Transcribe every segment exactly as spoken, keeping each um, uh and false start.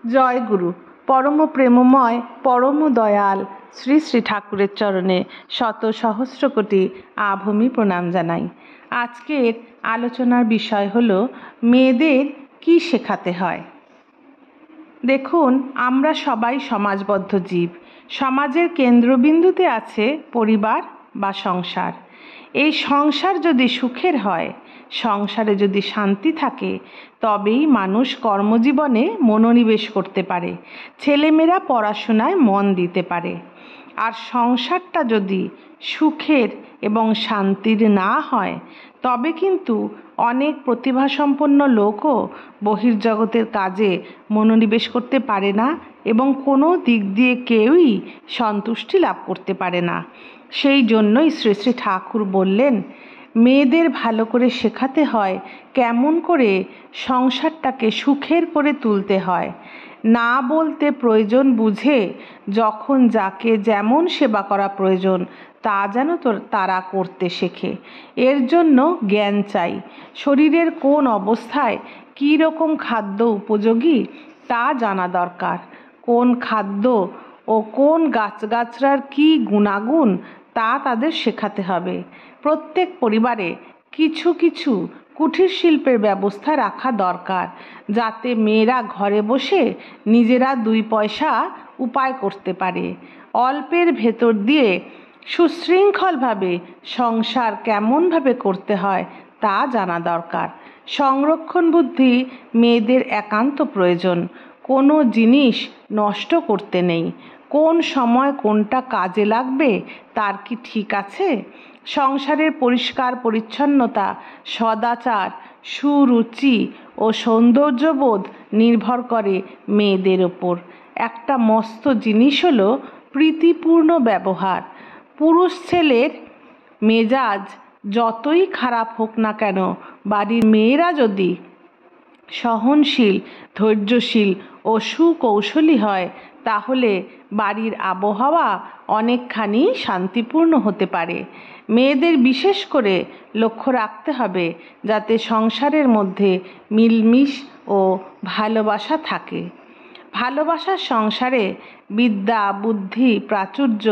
জয় গুরু। পরম প্রেমময় পরম দয়াল শ্রী শ্রী ঠাকুরের চরণে শত সহস্র কোটি আভূমি প্রণাম জানাই। আজকের আলোচনার বিষয় হলো মেয়েদের কি শেখাতে হয়। দেখুন, আমরা সবাই সমাজবদ্ধ জীব। সমাজের কেন্দ্রবিন্দুতে আছে পরিবার বা সংসার। এই সংসার যদি সুখের হয়, সংসারে যদি শান্তি থাকে, তবেই মানুষ কর্মজীবনে মনোনিবেশ করতে পারে, ছেলেমেয়েরা পড়াশোনায় মন দিতে পারে। আর সংসারটা যদি সুখের এবং শান্তির না হয়, তবে কিন্তু অনেক প্রতিভাসম্পন্ন লোকও বহির্জগতের কাজে মনোনিবেশ করতে পারে না এবং কোনো দিক দিয়ে কেউই সন্তুষ্টি লাভ করতে পারে না। সেই জন্যই শ্রী শ্রী ঠাকুর বললেন, মেয়েদের ভালো করে শেখাতে হয় কেমন করে সংসারটাকে সুখের করে তুলতে হয়। না বলতে প্রয়োজন বুঝে যখন যাকে যেমন সেবা করা প্রয়োজন তা যেন তো তারা করতে শেখে। এর জন্য জ্ঞান চাই। শরীরের কোন অবস্থায় কী রকম খাদ্য উপযোগী তা জানা দরকার। কোন খাদ্য ও কোন গাছগাছড়ার কী গুণাগুণ তা তাদের শেখাতে হবে। প্রত্যেক পরিবারে কিছু কিছু কুটির শিল্পের ব্যবস্থা রাখা দরকার, যাতে মেয়েরা ঘরে বসে নিজেরা দুই পয়সা উপায় করতে পারে। অল্পের ভেতর দিয়ে সুশৃঙ্খলভাবে সংসার কেমনভাবে করতে হয় তা জানা দরকার। সংরক্ষণ বুদ্ধি মেয়েদের একান্ত প্রয়োজন। কোনো জিনিস নষ্ট করতে নেই। কোন সময় কোনটা কাজে লাগবে তার কি ঠিক আছে? সংসারের পরিষ্কার পরিচ্ছন্নতা, সদাচার, সুরুচি ও সৌন্দর্যবোধ নির্ভর করে মেয়েদের ওপর। একটা মস্ত জিনিস হলো প্রীতিপূর্ণ ব্যবহার। পুরুষ ছেলের মেজাজ যতই খারাপ হোক না কেন, বাড়ির মেয়েরা যদি সহনশীল, ধৈর্যশীল ও সুকৌশলী হয়, তাহলে বাড়ির আবহাওয়া অনেকখানি শান্তিপূর্ণ হতে পারে। মেয়েদের বিশেষ করে লক্ষ্য রাখতে হবে যাতে সংসারের মধ্যে মিলমিশ ও ভালোবাসা থাকে। ভালোবাসার সংসারে বিদ্যা বুদ্ধি প্রাচুর্য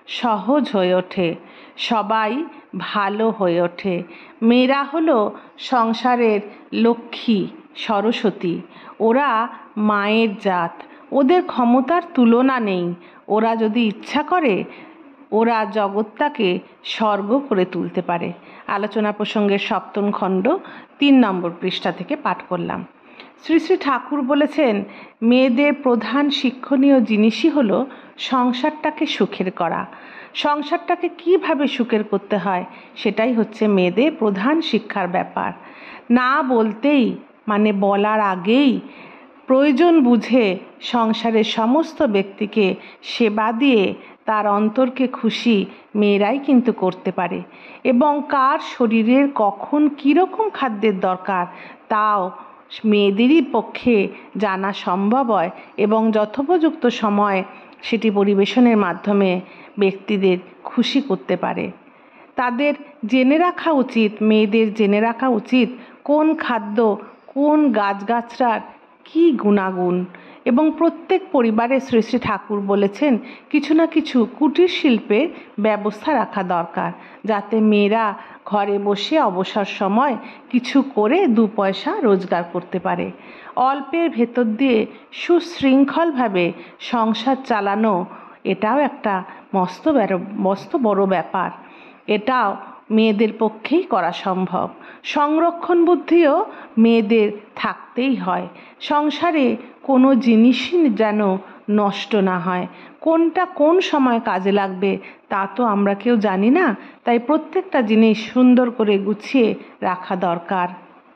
সহজ হয়ে ওঠে, সবাই ভালো হয়ে ওঠে। মেয়েরা হলো সংসারের লক্ষ্মী, সরস্বতী। ওরা মায়ের জাত। ওদের ক্ষমতার তুলনা নেই। ওরা যদি ইচ্ছা করে, ওরা জগৎটাকে স্বর্গ করে তুলতে পারে। আলোচনা প্রসঙ্গের সপ্তম খণ্ড তিন নম্বর পৃষ্ঠা থেকে পাঠ করলাম। শ্রী শ্রী ঠাকুর বলেছেন, মেয়েদের প্রধান শিক্ষণীয় জিনিসই হলো সংসারটাকে সুখের করা। সংসারটাকে কিভাবে সুখের করতে হয় সেটাই হচ্ছে মেয়েদের প্রধান শিক্ষার ব্যাপার। না বলতেই মানে বলার আগেই প্রয়োজন বুঝে সংসারের সমস্ত ব্যক্তিকে সেবা দিয়ে তার অন্তরকে খুশি মেয়েরাই কিন্তু করতে পারে, এবং কার শরীরের কখন কীরকম খাদ্যের দরকার তাও মেয়েদেরই পক্ষে জানা সম্ভব হয়, এবং যথোপযুক্ত সময় সেটি পরিবেশনের মাধ্যমে ব্যক্তিদের খুশি করতে পারে। তাদের জেনে রাখা উচিত, মেয়েদের জেনে রাখা উচিত কোন খাদ্য কোন গাছগাছড়ার কী গুণাগুণ। এবং প্রত্যেক পরিবারে শ্রী শ্রী ঠাকুর বলেছেন কিছু না কিছু কুটির শিল্পের ব্যবস্থা রাখা দরকার, যাতে মেয়েরা ঘরে বসে অবসর সময় কিছু করে দু পয়সা রোজগার করতে পারে। অল্পের ভেতর দিয়ে সুশৃঙ্খলভাবে সংসার চালানো, এটাও একটা মস্ত মস্ত বড় ব্যাপার। এটাও মেয়েদের পক্ষেই করা সম্ভব। সংরক্ষণ বুদ্ধিও মেয়েদের থাকতেই হয়। সংসারে কোনো জিনিসই যেন নষ্ট না হয়। কোনটা কোন সময় কাজে লাগবে তা তো আমরা কেউ জানি না, তাই প্রত্যেকটা জিনিস সুন্দর করে গুছিয়ে রাখা দরকার।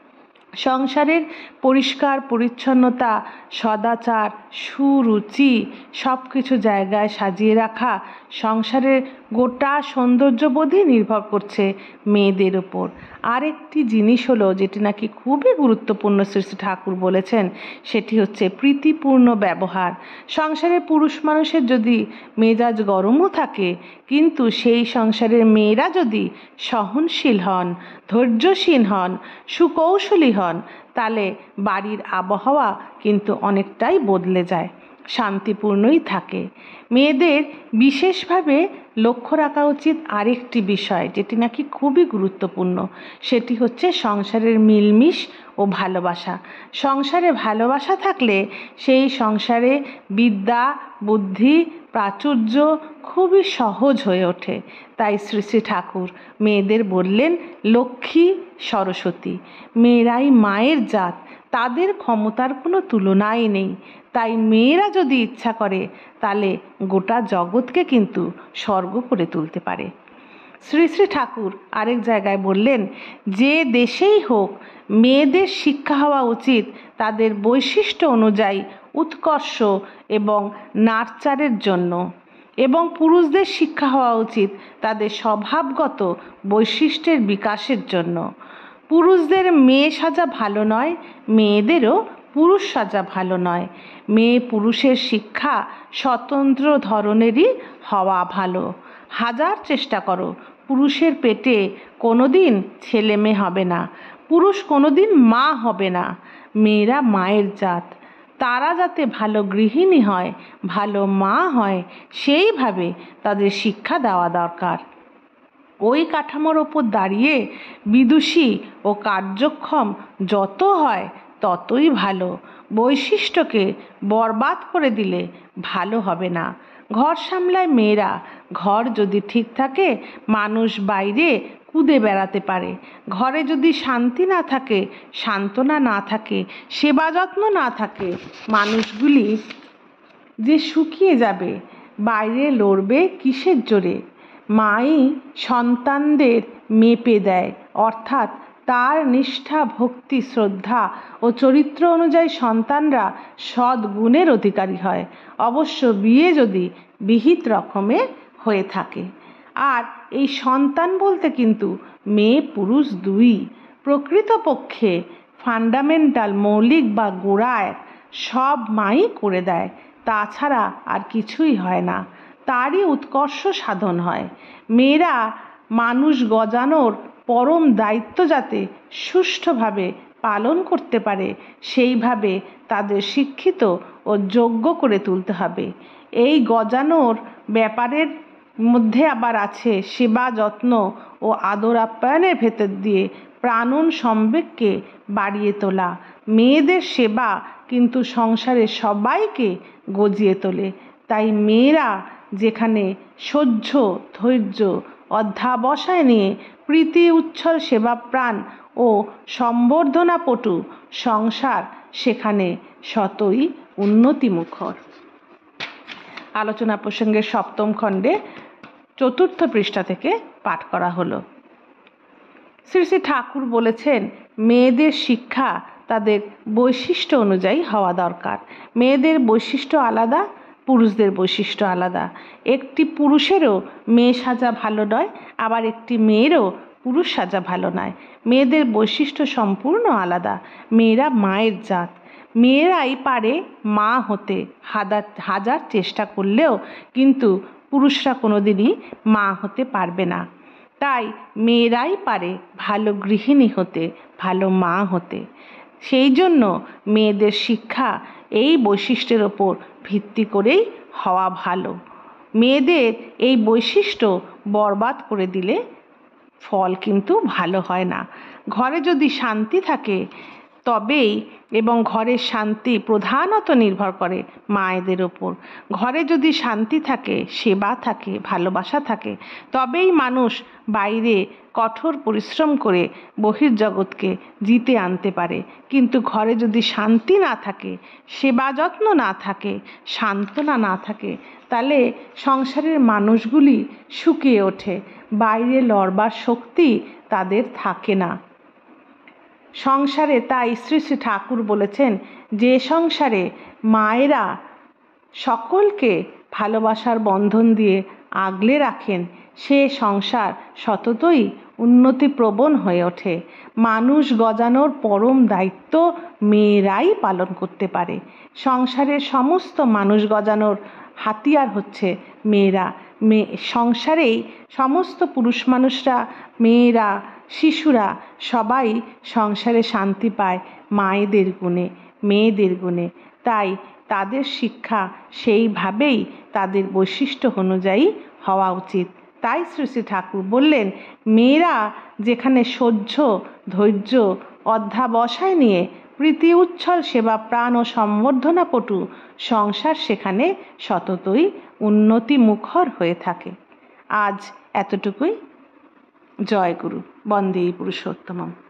সংসারের পরিষ্কার পরিচ্ছন্নতা, সদাচার, সুরুচি সব কিছু জায়গায় সাজিয়ে রাখা সংসারের গোটা সৌন্দর্যবোধই নির্ভর করছে মেয়েদের ওপর। আরেকটি জিনিস হলো যেটি নাকি খুবই গুরুত্বপূর্ণ, শ্রী শ্রী ঠাকুর বলেছেন, সেটি হচ্ছে প্রীতিপূর্ণ ব্যবহার। সংসারে পুরুষ মানুষের যদি মেজাজ গরমও থাকে, কিন্তু সেই সংসারের মেয়েরা যদি সহনশীল হন, ধৈর্যশীল হন, সুকৌশলী হন, তাহলে বাড়ির আবহাওয়া কিন্তু অনেকটাই বদলে যায়, শান্তিপূর্ণই থাকে। মেয়েদের বিশেষভাবে লক্ষ্য রাখা উচিত আরেকটি বিষয় যেটি নাকি খুবই গুরুত্বপূর্ণ, সেটি হচ্ছে সংসারের মিলমিশ ও ভালোবাসা। সংসারে ভালোবাসা থাকলে সেই সংসারে বিদ্যা, বুদ্ধি, প্রাচুর্য খুবই সহজ হয়ে ওঠে। তাই শ্রী শ্রী ঠাকুর মেয়েদের বললেন লক্ষ্মী সরস্বতী, মেয়েরাই মায়ের জাত, তাদের ক্ষমতার কোনো তুলনাই নেই। তাই মেয়েরা যদি ইচ্ছা করে তাহলে গোটা জগৎকে কিন্তু স্বর্গ করে তুলতে পারে। শ্রী শ্রী ঠাকুর আরেক জায়গায় বললেন, যে দেশেই হোক মেয়েদের শিক্ষা হওয়া উচিত তাদের বৈশিষ্ট্য অনুযায়ী উৎকর্ষ এবং নার্চারের জন্য, এবং পুরুষদের শিক্ষা হওয়া উচিত তাদের স্বভাবগত বৈশিষ্ট্যের বিকাশের জন্য। পুরুষদের মেয়ে সাজা ভালো নয়, মেয়েদেরও পুরুষ সাজা ভালো নয়। মেয়ে পুরুষের শিক্ষা স্বতন্ত্র ধরনেরই হওয়া ভালো। হাজার চেষ্টা করো, পুরুষের পেটে কোনোদিন ছেলে মেয়ে হবে না, পুরুষ কোনোদিন মা হবে না। মেয়েরা মায়ের জাত, তারা যাতে ভালো গৃহিণী হয়, ভালো মা হয়, সেইভাবে তাদের শিক্ষা দেওয়া দরকার। ওই কাঠামোর ওপর দাঁড়িয়ে বিদুষী ও কার্যক্ষম যত হয় ততই ভালো। বৈশিষ্ট্যকে বরবাদ করে দিলে ভালো হবে না। ঘর সামলায় মেয়েরা, ঘর যদি ঠিক থাকে মানুষ বাইরে কুদে বেড়াতে পারে। ঘরে যদি শান্তি না থাকে, সান্ত্বনা না থাকে, সেবা যত্ন না থাকে, মানুষগুলি যে শুকিয়ে যাবে। বাইরে লড়বে কিসের জোরে? মাই সন্তানদের মেপে দেয়, অর্থাৎ তার নিষ্ঠা, ভক্তি, শ্রদ্ধা ও চরিত্র অনুযায়ী সন্তানরা সৎ গুণের অধিকারী হয়, অবশ্য বিয়ে যদি বিহিত রকমের হয়ে থাকে। আর এই সন্তান বলতে কিন্তু মেয়ে পুরুষ দুই। প্রকৃতপক্ষে ফান্ডামেন্টাল, মৌলিক বা গোড়ায় সব মাই করে দেয়, তাছাড়া আর কিছুই হয় না, তারই উৎকর্ষ সাধন হয়। মেয়েরা মানুষ গজানোর পরম দায়িত্ব যাতে সুষ্ঠুভাবে পালন করতে পারে, সেইভাবে তাদের শিক্ষিত ও যোগ্য করে তুলতে হবে। এই গজানোর ব্যাপারের মধ্যে আবার আছে সেবা যত্ন ও আদর আপ্যায়নের ভেতর দিয়ে প্রাণন সম্বেগকে বাড়িয়ে তোলা। মেয়েদের সেবা কিন্তু সংসারের সবাইকে গজিয়ে তোলে। তাই মেয়েরা যেখানে সহ্য, ধৈর্য, অধ্যাবসায় নিয়ে প্রীতি উচ্ছল সেবাপ্রাণ ও সম্বর্ধনাপটু সংসার, সেখানে শতই উন্নতিমুখর। আলোচনা প্রসঙ্গের সপ্তম খণ্ডে চতুর্থ পৃষ্ঠা থেকে পাঠ করা হলো। শ্রী শ্রী ঠাকুর বলেছেন, মেয়েদের শিক্ষা তাদের বৈশিষ্ট্য অনুযায়ী হওয়া দরকার। মেয়েদের বৈশিষ্ট্য আলাদা, পুরুষদের বৈশিষ্ট্য আলাদা। একটি পুরুষেরও মেয়ে সাজা ভালো নয়, আবার একটি মেয়েরও পুরুষ সাজা ভালো নয়। মেয়েদের বৈশিষ্ট্য সম্পূর্ণ আলাদা। মেয়েরা মায়ের জাত, মেয়েরাই পারে মা হতে, হাজার হাজার চেষ্টা করলেও কিন্তু পুরুষরা কোনোদিনই মা হতে পারবে না। তাই মেয়েরাই পারে ভালো গৃহিণী হতে, ভালো মা হতে। সেই জন্য মেয়েদের শিক্ষা এই বৈশিষ্ট্যের ওপর ভিত্তি করেই হওয়া ভালো। মেয়েদের এই বৈশিষ্ট্য বরবাদ করে দিলে ফল কিন্তু ভালো হয় না। ঘরে যদি শান্তি থাকে তবেই, এবং ঘরের শান্তি প্রধানত নির্ভর করে মায়েদের ওপর। ঘরে যদি শান্তি থাকে, সেবা থাকে, ভালোবাসা থাকে, তবেই মানুষ বাইরে কঠোর পরিশ্রম করে বহির্জগৎকে জিতে আনতে পারে। কিন্তু ঘরে যদি শান্তি না থাকে, সেবা যত্ন না থাকে, সান্ত্বনা না থাকে, তাহলে সংসারের মানুষগুলি শুকিয়ে ওঠে, বাইরে লড়বার শক্তি তাদের থাকে না সংসারে। তাই শ্রী শ্রী ঠাকুর বলেছেন, যে সংসারে মায়েরা সকলকে ভালোবাসার বন্ধন দিয়ে আগলে রাখেন সে সংসার সততই উন্নতিপ্রবণ হয়ে ওঠে। মানুষ গজানোর পরম দায়িত্ব মেয়েরাই পালন করতে পারে। সংসারের সমস্ত মানুষ গজানোর হাতিয়ার হচ্ছে মেয়েরা। মেয়ে সংসারেই সমস্ত পুরুষ মানুষরা, মেয়েরা, শিশুরা সবাই সংসারে শান্তি পায় মায়েদের গুণে, মেয়েদের গুণে। তাই তাদের শিক্ষা সেইভাবেই তাদের বৈশিষ্ট্য অনুযায়ী হওয়া উচিত। তাই শ্রী শ্রী ঠাকুর বললেন, মেয়েরা যেখানে সহ্য, ধৈর্য, অধ্যাবসায় নিয়ে প্রীতি উচ্ছল সেবা প্রাণ ও সম্বর্ধনা পটু, সংসার সেখানে সততই উন্নতি মুখর হয়ে থাকে। আজ এতটুকুই। জয় গুরু। বন্দে পুরুষোত্তমম।